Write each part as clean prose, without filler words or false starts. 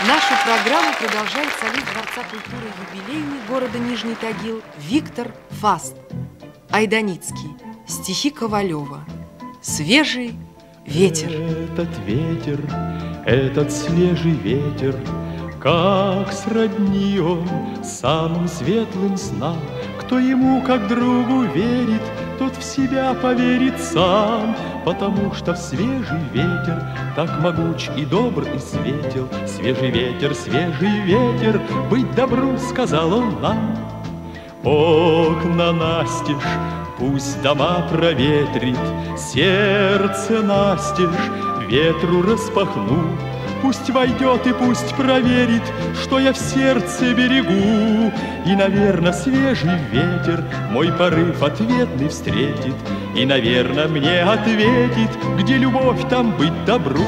Нашу программу продолжает солист Дворца культуры юбилейный города Нижний Тагил Виктор Фаст. Айданицкий. Стихи Ковалева. Свежий ветер. Этот ветер, этот свежий ветер, как сродни он самым светлым снам. Кто ему как другу верит, тот в себя поверит сам, потому что свежий ветер так могуч и добр и светел. Свежий ветер, быть добру, сказал он нам. Окна настежь, пусть дома проветрит, сердце настежь ветру распахну. Пусть войдет и пусть проверит, что я в сердце берегу. И, наверно, свежий ветер мой порыв ответный встретит, и, наверно, мне ответит, где любовь, там быть добру.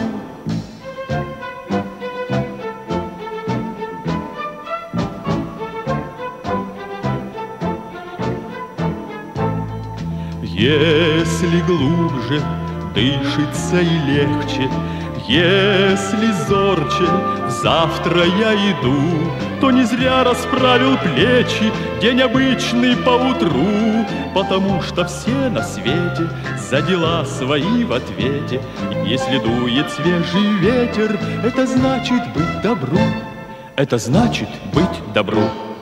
Если глубже дышится и легче, если зорче завтра я иду, то не зря расправил плечи день обычный поутру, потому что все на свете за дела свои в ответе. Если дует свежий ветер, это значит быть добру, это значит быть добру.